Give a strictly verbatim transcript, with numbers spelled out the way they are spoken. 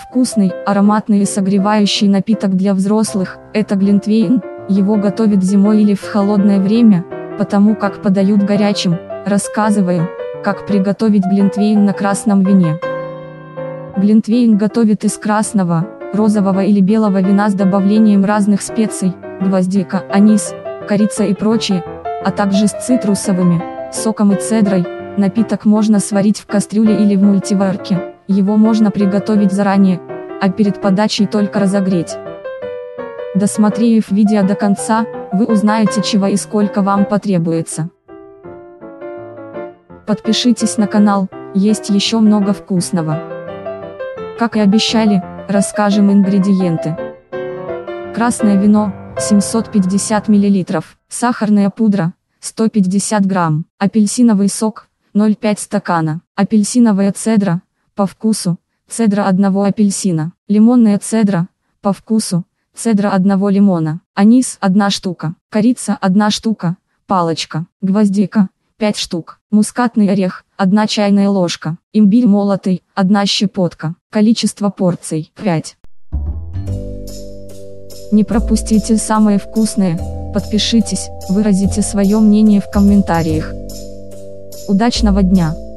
Вкусный, ароматный и согревающий напиток для взрослых – это глинтвейн. Его готовят зимой или в холодное время, потому как подают горячим. Рассказываю, как приготовить глинтвейн на красном вине. Глинтвейн готовят из красного, розового или белого вина с добавлением разных специй, гвоздика, анис, корица и прочее, а также с цитрусовыми, соком и цедрой. Напиток можно сварить в кастрюле или в мультиварке, его можно приготовить заранее, а перед подачей только разогреть. Досмотрев видео до конца, вы узнаете, чего и сколько вам потребуется. Подпишитесь на канал, есть еще много вкусного. Как и обещали, расскажем ингредиенты. Красное вино, семьсот пятьдесят миллилитров, сахарная пудра, сто пятьдесят грамм, апельсиновый сок, ноль целых пять стакана, апельсиновая цедра, по вкусу, цедра одного апельсина, лимонная цедра, по вкусу, цедра одного лимона, анис одна штука, корица одна штука, палочка, гвоздика, пять штук, мускатный орех, одна чайная ложка, имбирь молотый, одна щепотка, количество порций, пять. Не пропустите самое вкусное, подпишитесь, выразите свое мнение в комментариях. Удачного дня!